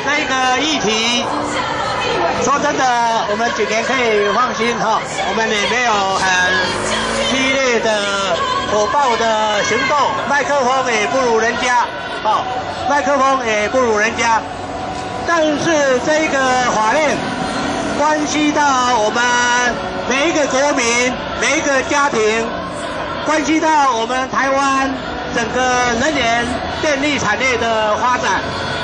这个议题，说真的，我们今年可以放心哈，我们也没有很激烈的火爆的行动，麦克风也不如人家，麦克风也不如人家。但是这个法令关系到我们每一个国民、每一个家庭，关系到我们台湾整个能源电力产业的发展。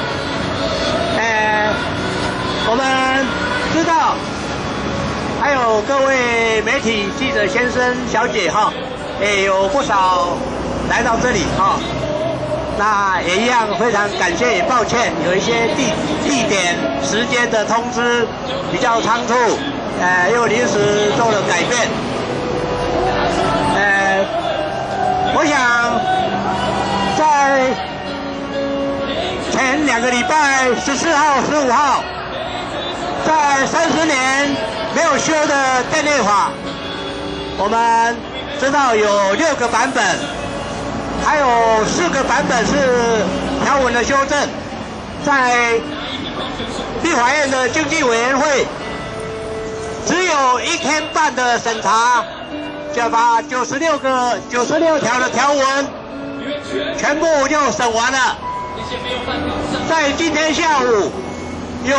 我们知道，还有各位媒体记者先生、小姐哈，也有不少来到这里哈。那也一样，非常感谢，也抱歉，有一些地点、时间的通知比较仓促，又临时做了改变。我想在前2个礼拜，14号、15号，在30年没有修的电力法，我们知道有6个版本。还有4个版本是条文的修正，在立法院的经济委员会只有1天半的审查，就把96条的条文全部就审完了。在今天下午有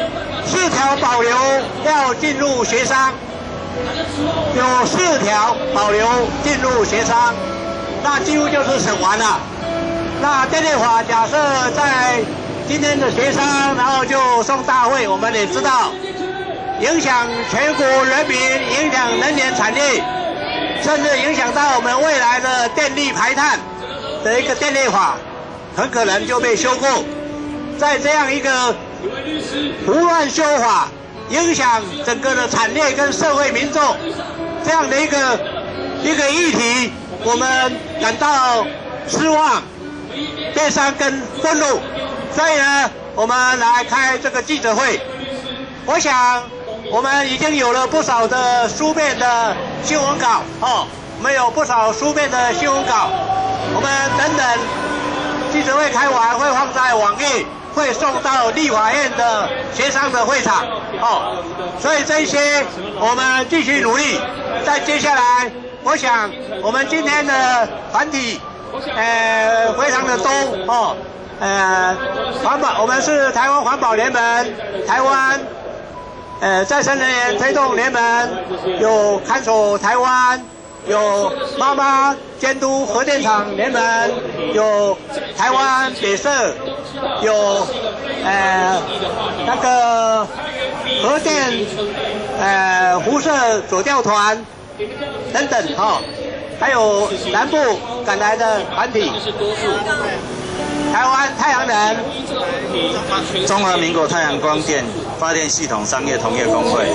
4条保留要进入协商，有4条保留进入协商。那几乎就是审完了。那电力法假设在今天的协商，然后就送大会，我们也知道，影响全国人民，影响能源产业，甚至影响到我们未来的电力排碳的一个电力法，很可能就被修过。在这样一个胡乱修法，影响整个的产业跟社会民众这样的一个议题，我们感到失望、悲伤跟愤怒，所以呢，我们来开这个记者会。我想，我们已经有了不少的书面的新闻稿，我们有不少书面的新闻稿，我们等等记者会开完会放在网页，会送到立法院的协商的会场，所以这些我们继续努力。在接下来，我想我们今天的团体，非常的多环保，我们是台湾环保联盟、台湾再生能源推动联盟，有看守台湾，有妈妈监督核电厂联盟，有台湾北社，有那个核电辐射佐调团等等还有南部赶来的团体，台湾太阳能， 中华民国太阳光电发电系统商业同业工会。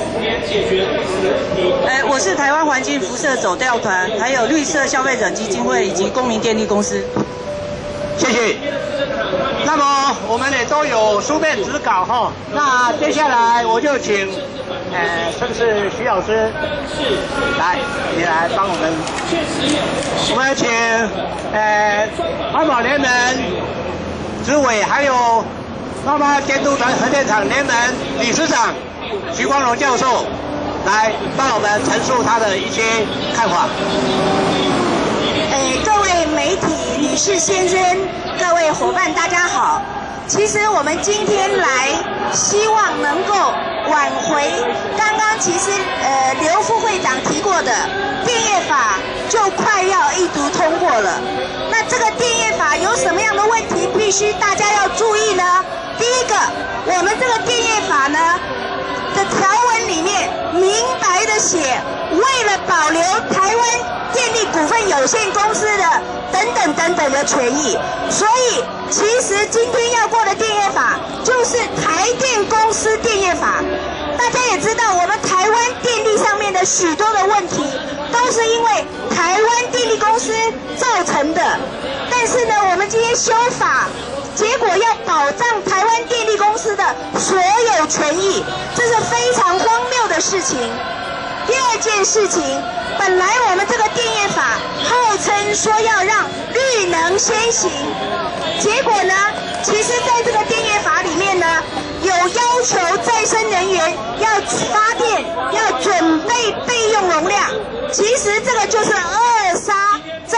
我是台湾环境辐射走调团，还有绿色消费者基金会以及公民电力公司。 谢谢。那么我们也都有书面纸稿那接下来我就请是不是徐老师来，你来帮我们。我们请环保联盟执委，还有妈妈监督团核电厂联盟理事长徐光荣教授来帮我们陈述他的一些看法。 各位媒体女士先生，各位伙伴，大家好。其实我们今天来，希望能够挽回刚刚其实刘副会长提过的电业法就快要一读通过了。那这个电业法有什么样的问题，必须大家要注意呢？第一个，我们这个电业法呢的条文里面明白的写，为了保留台湾电力股份有限公司的等等的权益，所以其实今天要过的电业法就是台电公司电业法。大家也知道，我们台湾电力上面的许多的问题都是因为台湾电力公司造成的，但是呢，我们今天修法，结果要保障台湾电力公司的所有权益，这是非常荒谬的事情。第二件事情，本来我们这个电业法号称说要让绿能先行，结果呢，其实在这个电业法里面呢，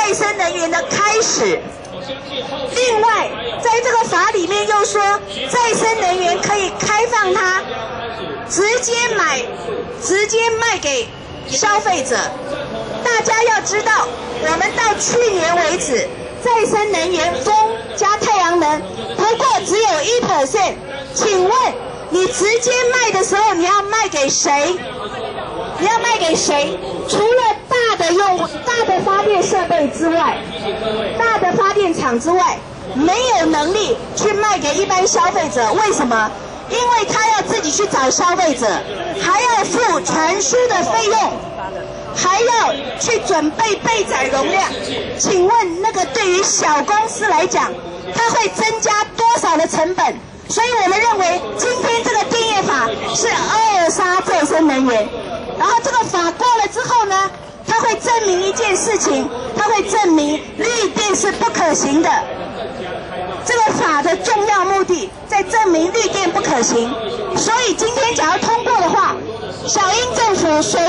再生能源的开始。另外，在这个法里面又说，再生能源可以开放它直接卖给消费者。大家要知道，我们到去年为止，再生能源风加太阳能不过只有1%。请问你直接卖的时候，你要卖给谁？你要卖给谁？除了大的发电设备之外，大的发电厂之外，没有能力去卖给一般消费者。为什么？因为他要自己去找消费者，还要付传输的费用，还要去准备备载容量。请问那个对于小公司来讲，它会增加多少的成本？所以我们认为今天这个电业法是扼杀再生能源。然后这个法过了之后呢，它会证明一件事情，它会证明绿电是不可行的。这个法的重要目的在证明绿电不可行。所以今天假如通过的话，小英政府所谓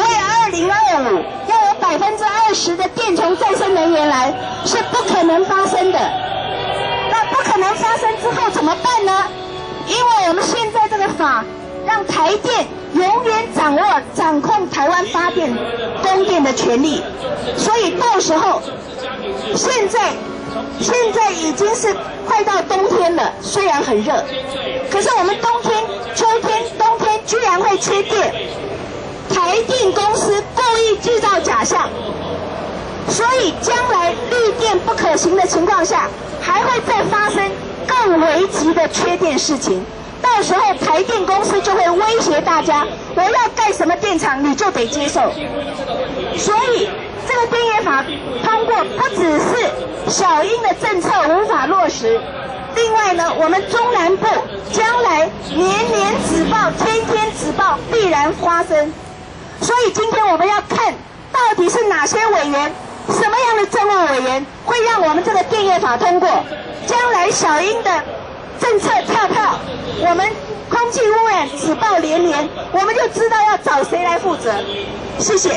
2025要有20%的电从再生能源来，是不可能发生的。那不可能发生之后怎么办呢？因为我们现在这个法让台电永远掌控台湾发电供电的权利，所以到时候现在已经是快到冬天了，虽然很热，可是我们冬天居然会缺电，台电公司故意制造假象，所以将来绿电不可行的情况下，还会再发生更危急的缺电事情。到时候台电公司就会威胁大家，我要盖什么电厂你就得接受。所以这个电业法通过，不只是小英的政策无法落实，另外呢，我们中南部将来年年止暴、天天止暴必然发生。所以今天我们要看到底是哪些委员，什么样的政务委员会让我们这个电业法通过，将来小英的政策跳，我们空气污染止暴连连，我们就知道要找谁来负责。谢谢。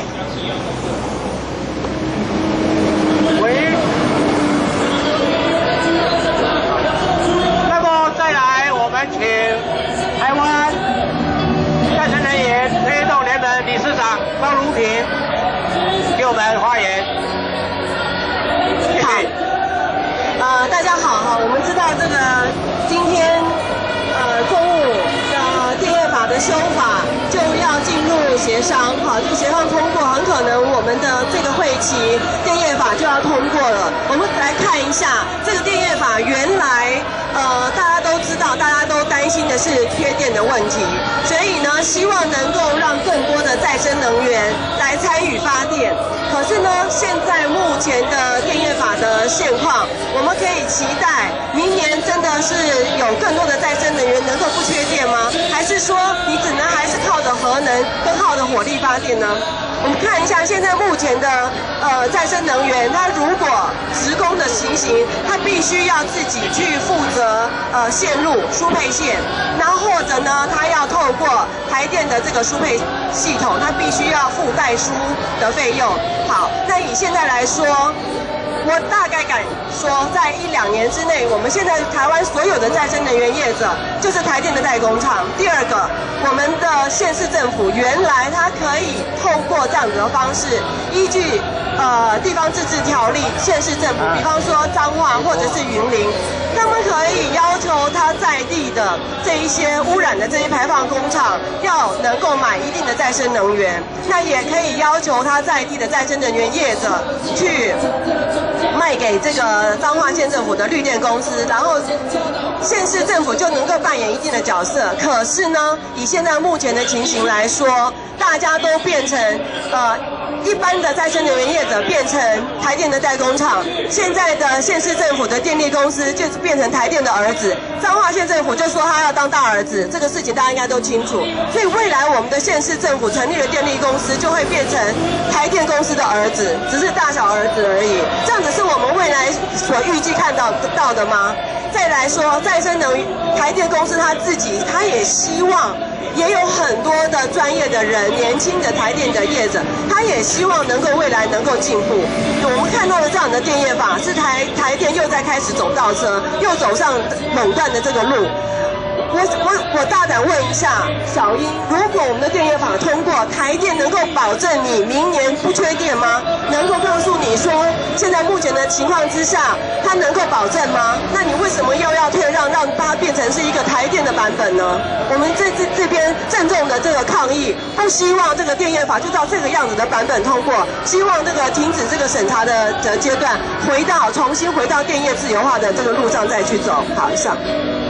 那么再来，我们请台湾再生能源推动联盟理事长方如平给我们发言。谢谢。 大家好，我们知道这个今天中午的电业法的修法就要进入协商，就协商通过，很可能我们的这个会期电业法就要通过了。我们来看一下这个电业法，原来大家都知道，大家都担心的是缺电的问题，所以呢，希望能够让更多的再生能源来参与发电。可是呢，现在目前的电业法的现况，我们可以期待明年真的是有更多的再生能源能够不缺电吗？还是说你只能还是靠着核能跟靠着火力发电呢？我们看一下现在目前的再生能源，它如果职工的情形，它必须要自己去负责线路输配线，然后或者呢，它要透过台电的这个输配系统，它必须要付代输的费用。好，那以现在来说，我大概敢说，在1-2年之内，我们现在台湾所有的再生能源业者就是台电的代工厂。第二个，我们的县市政府原来它可以透过这样子的方式，依据地方自治条例，县市政府，比方说彰化或者是云林，他们可以要求它在地的这一些污染的这些排放工厂要能够买一定的再生能源，那也可以要求它在地的再生能源业者去卖给这个彰化县政府的绿电公司，然后县市政府就能够扮演一定的角色。可是呢，以现在目前的情形来说，大家都变成一般的再生能源业者变成台电的代工厂，现在的县市政府的电力公司就变成台电的儿子，彰化县政府就说他要当大儿子，这个事情大家应该都清楚。所以未来我们的县市政府成立的电力公司就会变成台电公司的儿子，只是大小儿子而已。这样子是我们未来所预计看到的吗？ 再来说再生能源，台电公司他也希望。也有很多的专业的人，年轻的台电的业者，他也希望能够未来能够进步。我们看到的这样的电业法，是台电又在开始走倒车，又走上垄断的这个路。我大胆问一下小英，如果我们的电业法通过，台电能够保证你明年不缺电吗？能够告诉你说，现在目前的情况之下，它能够保证吗？那你为什么又要退让，让它变成是一个台电的版本呢？我们这边郑重的这个抗议，不希望这个电业法就照这个样子的版本通过，希望这个停止这个审查的阶段，重新回到电业自由化的这个路上再去走。好，以上。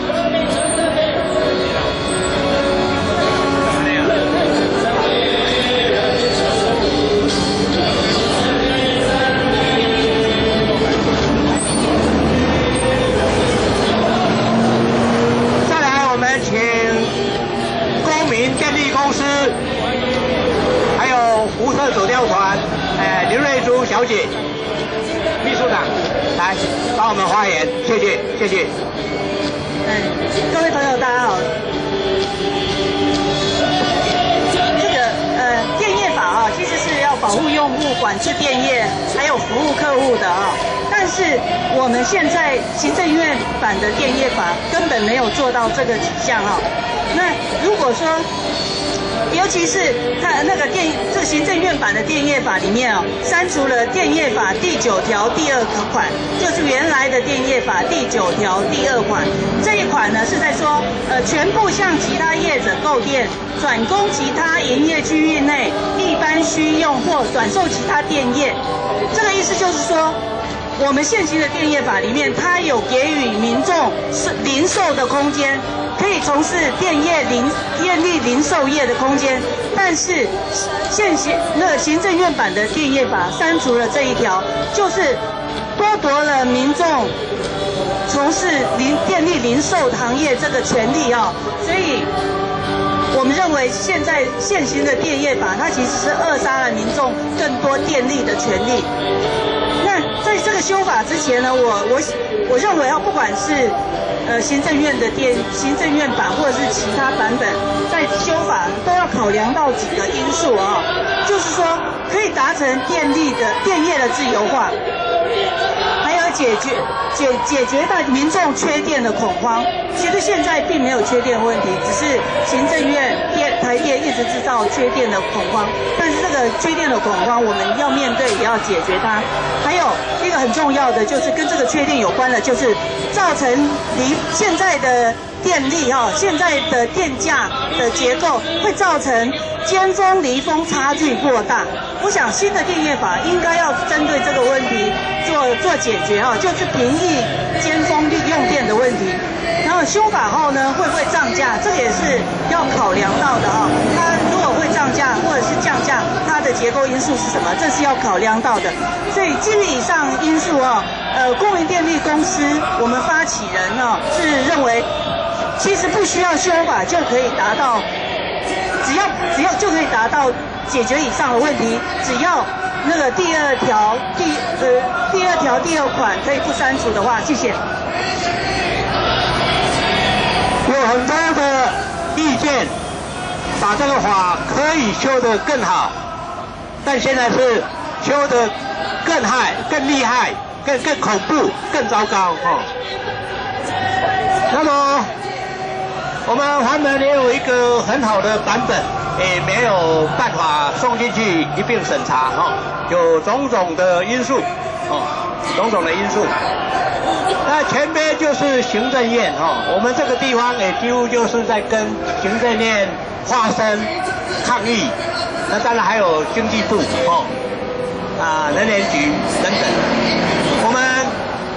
还有辐射走调团，刘瑞珠小姐，秘书长来帮我们发言，谢谢，谢谢。 各位朋友大家好。这个电业法啊，其实是要保护用户、管制电业，还有服务客户的啊。但是我们现在行政院版的电业法根本没有做到这个几项啊。那如果说，尤其是它那个这行政院版的电业法里面哦，删除了电业法第9条第2款，就是原来的电业法第9条第2款。这一款呢是在说，全部向其他业者购电，转供其他营业区域内一般需用或转售其他电业。这个意思就是说，我们现行的电业法里面，它有给予民众零售的空间。可以从事电力零售业的空间，但是行政院版的电业法删除了这一条，就是剥夺了民众从事电力零售行业这个权利啊，所以我们认为现行的电业法，它其实是扼杀了民众更多电力的权利。那在这个修法之前呢，我认为不管是行政院版或者是其他版本，在修法都要考量到几个因素啊，就是说可以达成电业的自由化，还有解决到民众缺电的恐慌。其实现在并没有缺电问题，只是行政院台电一直制造缺电的恐慌。但是这个缺电的恐慌，我们要面对，也要解决它。还有一个很重要的，就是跟这个缺电有关的，就是造成现在的电力现在的电价的结构会造成尖峰离峰差距过大。我想新的电业法应该要针对这个问题做解决就是平抑尖峰用电的问题。然后修法后呢，会不会涨价？这个也是要考量到的它如果会涨价或者是降价，它的结构因素是什么？这是要考量到的。所以基于以上因素公民电力公司我们发起人是认为，其实不需要修法就可以达到，只要就可以达到解决以上的问题，只要那个第2条第2款可以不删除的话，谢谢。 有很多的意见，把这个法可以修得更好，但现在是修得更害、更厉害、更恐怖、更糟糕那么我们环门也有一个很好的版本，也没有办法送进去一并审查有种种的因素种种的因素。那前边就是行政院我们这个地方也几乎就是在跟行政院发声抗议。那当然还有经济部能源局等等。我们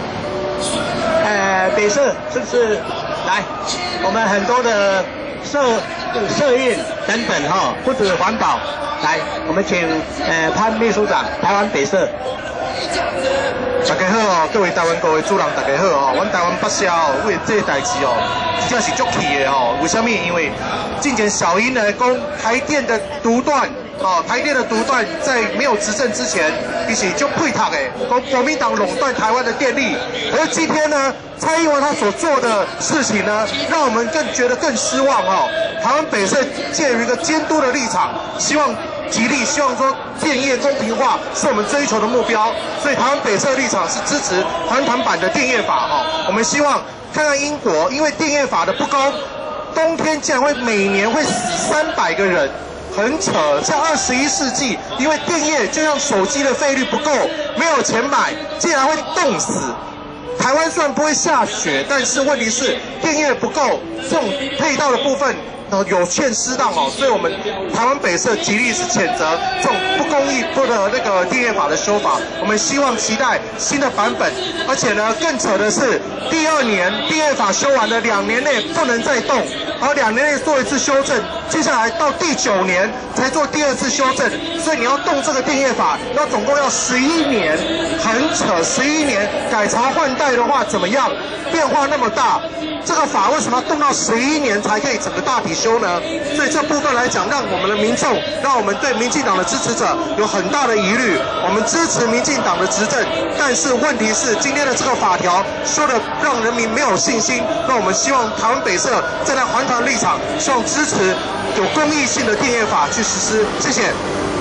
北社是不是来？我们很多的社运等等不止环保，来，我们请潘秘书长，台湾北社。 大家好各位台湾国的主人，大家好阮台湾北社为这个代志真正是足气的为什么？因为之前小英呢讲台电的独断哦，台电的独断在没有执政之前，一起就配套诶，国民党垄断台湾的电力。而今天呢，蔡英文他所做的事情呢，让我们觉得更失望哦。台湾北市介于一个监督的立场，希望说电业公平化是我们追求的目标，所以台湾北市的立场是支持环团版的电业法哦。我们希望看看英国，因为电业法的不公，冬天竟然会每年会死300个人。很扯，像21世纪，因为电业就像手机的费率不够，没有钱买，竟然会冻死。台湾虽然不会下雪，但是问题是电业不够，这种配套的部分有欠适当哦，所以我们台湾北市极力是谴责这种不公义的那个电业法的修法。我们期待新的版本，而且呢，更扯的是第2年电业法修完了，2年内不能再动，而2年内做一次修正，接下来到第9年才做第2次修正，所以你要动这个电业法，那总共要11年，很扯，11年改朝换代的话怎么样？变化那么大，这个法为什么要动到11年才可以整个大体修呢？所以这部分来讲，让我们的民众，让我们对民进党的支持者有很大的疑虑。我们支持民进党的执政，但是问题是今天的这个法条说的让人民没有信心。那我们希望台湾北市站在环团立场，希望支持有公益性的电业法去实施。谢谢。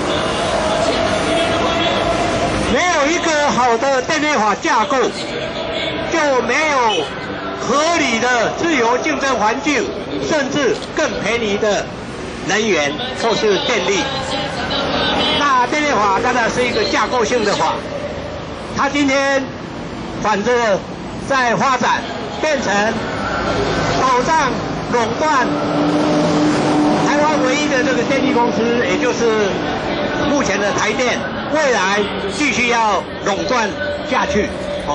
没有一个好的电业法架构，就没有合理的自由竞争环境，甚至更便宜的能源或是电力。那电业法当然是一个架构性的法，它今天反着在发展，变成保障垄断台湾唯一的这个电力公司，也就是目前的台电，未来继续要垄断下去。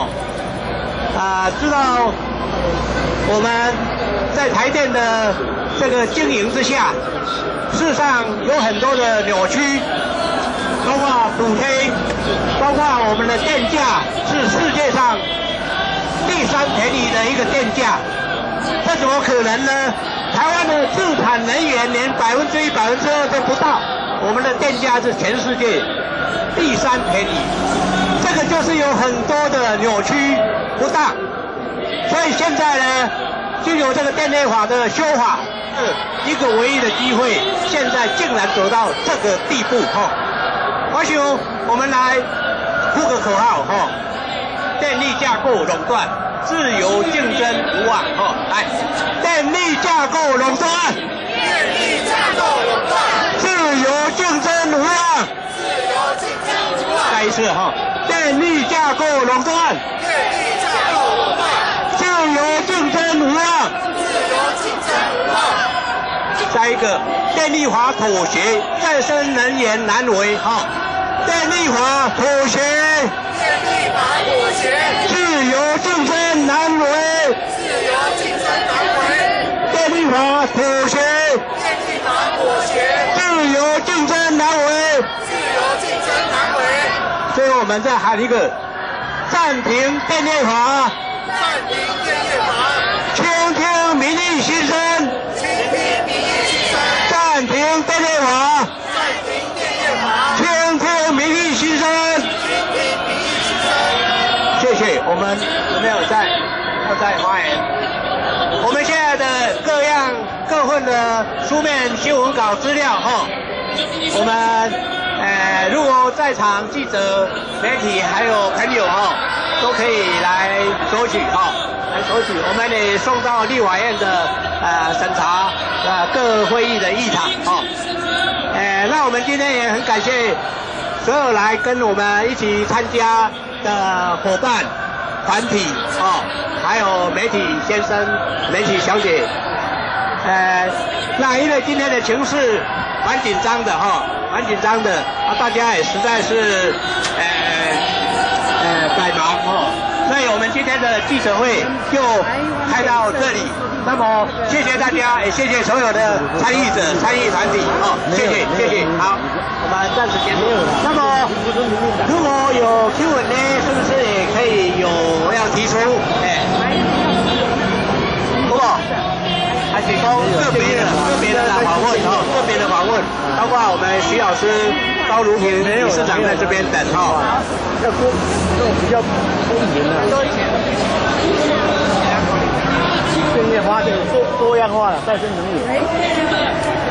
知道我们在台电的这个经营之下，事实上有很多的扭曲，包括补贴，包括我们的电价是世界上第3便宜的一个电价，这怎么可能呢？台湾的自产能源连1%、2%都不到，我们的电价是全世界第3便宜，这个就是有很多的扭曲不当。所以现在呢，就有这个电业法的修法，是一个唯一的机会，现在竟然走到这个地步我想我们来呼个口号电力架构垄断，自由竞争无望来，电力架构垄断， 电力架构垄断， 自由竞争无望， 自由竞争无望。 再一次电力架构垄断， 电力架构垄断， 自由竞争无望， 自由竞争无望。 再一个，电力法妥协，再生能源难为电力法妥协， 电力法妥协， 自由竞争难为， 自由竞争难为。 电力法妥协， 电力法妥协， 自由竞争难为， 自由竞争难为。 所以我们再喊一个暂停电业法， 暂停电业法， 倾听民意心声， 倾听民意心声。 暂停电业法， 暂停电业法， 倾听民意心声。 倾听民意心声。 谢谢。我们有没有要再发言？我们现在的各份的书面新闻稿资料我们如果在场记者、媒体还有朋友都可以来索取来索取，我们也送到立法院的审查各会议的议场那我们今天也很感谢所有来跟我们一起参加的伙伴、团体还有媒体先生、媒体小姐那因为今天的情势蛮紧张的蛮紧张的大家也实在是百忙所以我们今天的记者会就开到这里。那么谢谢大家，也谢谢所有的参与者、参与团体谢谢。好，我们暂时结束。那么如果有 Q&A， 是不是也可以有要提出？好不好？ 还提供个别的访问个别的访问，包括我们徐老师、高如平理事长在这边等要多这种比较公平的。电业发电多样化了，再生能源。